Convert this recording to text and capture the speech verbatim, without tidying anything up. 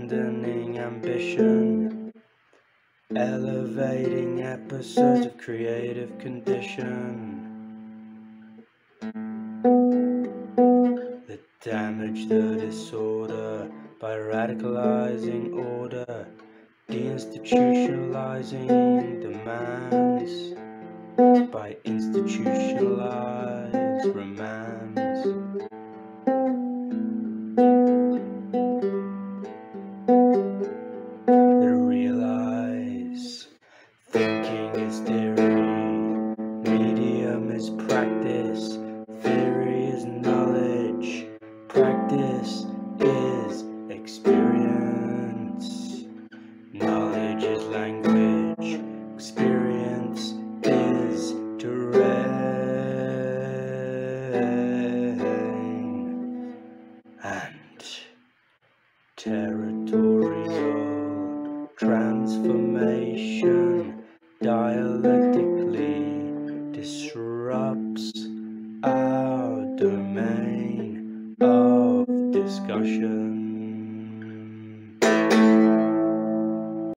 abandoning ambition, elevating episodes of creative condition that damage the disorder by radicalizing order, deinstitutionalizing demands by institutionalized remands. They realize thinking is theory, medium is practice, theory is knowledge, practice is experience, knowledge is language, experience is terrain, and territorial transformation dialectically disrupts our domain of discussion.